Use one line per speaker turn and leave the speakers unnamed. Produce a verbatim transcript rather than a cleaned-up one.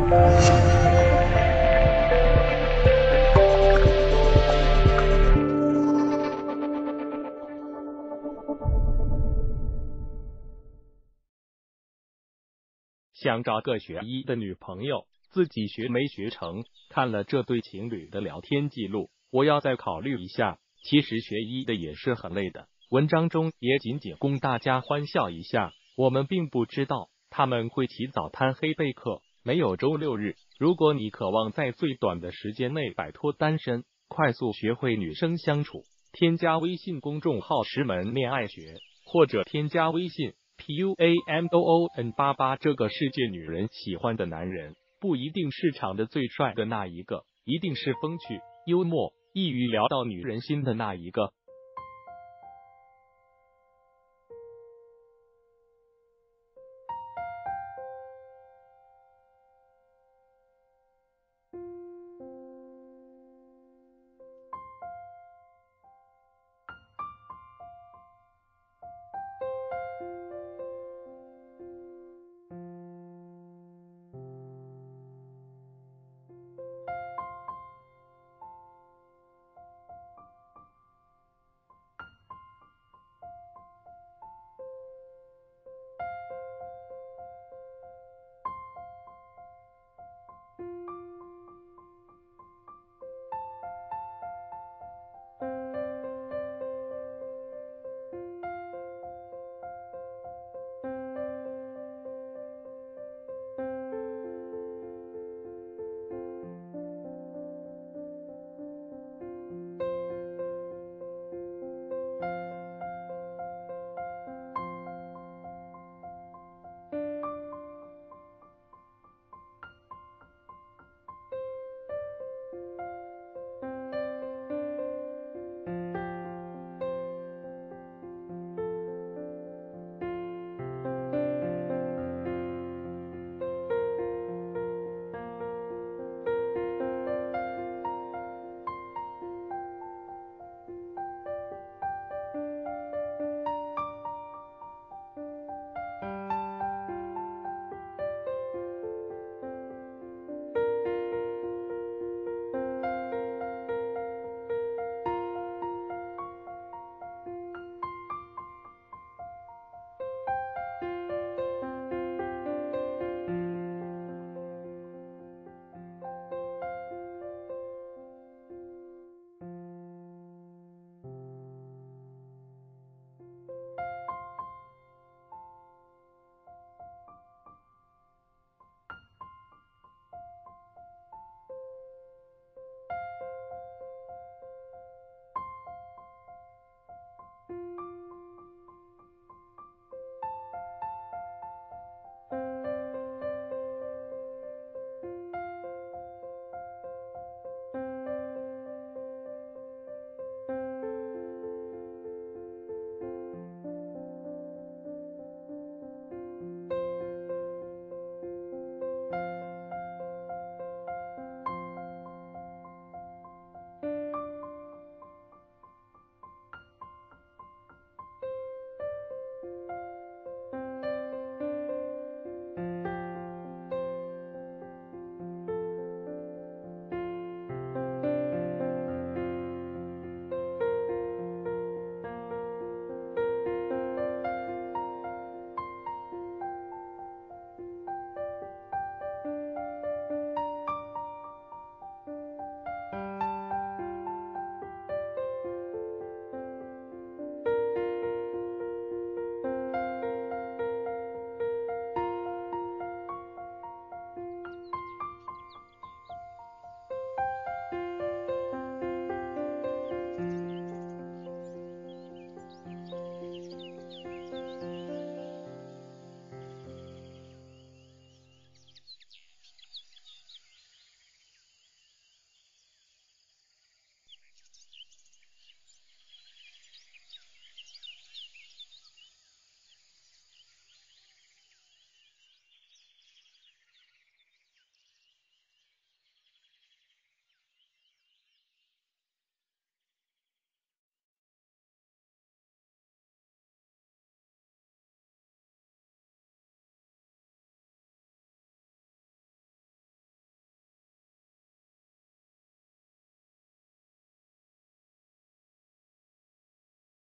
想找个学医的女朋友，自己学没学成。看了这对情侣的聊天记录，我要再考虑一下。其实学医的也是很累的，文章中也仅仅供大家欢笑一下。我们并不知道他们会起早贪黑备课，没有周六日。如果你渴望在最短的时间内摆脱单身，快速学会女生相处，添加微信公众号石门恋爱学，或者添加微信P U A M O O N 八八，这个世界女人喜欢的男人，不一定是长得最帅的那一个，一定是风趣、幽默、易于聊到女人心的那一个。